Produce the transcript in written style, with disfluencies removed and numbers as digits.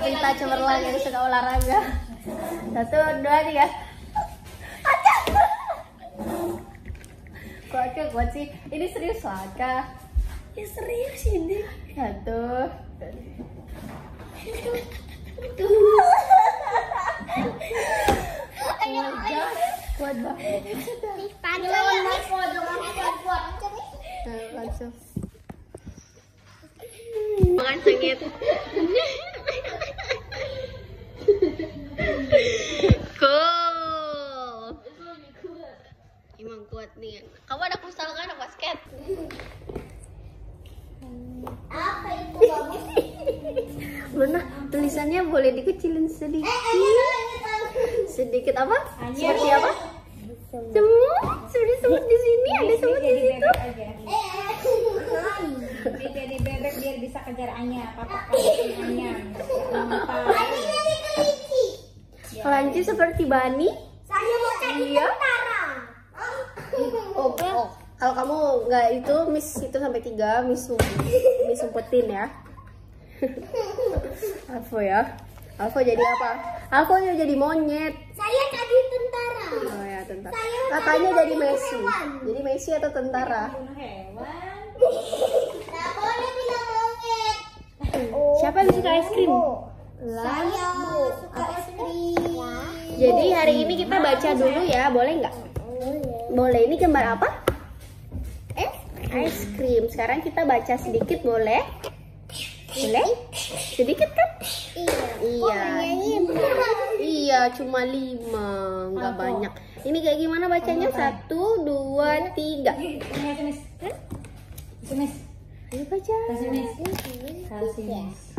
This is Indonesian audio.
Rita cemerlang yang suka olahraga. 1, 2, 3. Kok kuat sih? Ini serius lah, Kak. Ya serius ini. 1. Kuat banget. Langsung. Makan sengit. Cool. Emang kuat nih. Kamu ada futsal kan, anak basket? Apa itu bagus? Benar, tulisannya boleh dikecilin sedikit. Sedikit apa? Seperti apa? Semut. Seperti semut di sini, ada semut di situ. Jadi bebek biar bisa kejar Anya. Papa kasih Anya. Kelinci seperti Bani. Saya mau jadi tentara. Oh. Kalau kamu nggak itu, Miss itu sampai 3, Miss umpetin ya. Alfo ya. Alfo jadi apa? Alfo jadi monyet. Saya jadi tentara. Oh ya, tentara. Saya Katanya tadi jadi bunuh Messi. hewan. Jadi Messi atau tentara? Bunuh hewan. Tak boleh bilang monyet. Siapa yang suka es krim? Saya suka es krim. Jadi hari ini kita baca dulu ya, boleh nggak? Boleh. Ini gambar apa? Es krim. Sekarang kita baca sedikit, boleh? Boleh? Sedikit kan? Iya. Iya, cuma 5, nggak banyak. Ini kayak gimana bacanya? 1, 2, 3. Sini, Miss. Sini, Miss. Ayo baca. Kasih, Miss. Kasih, Miss.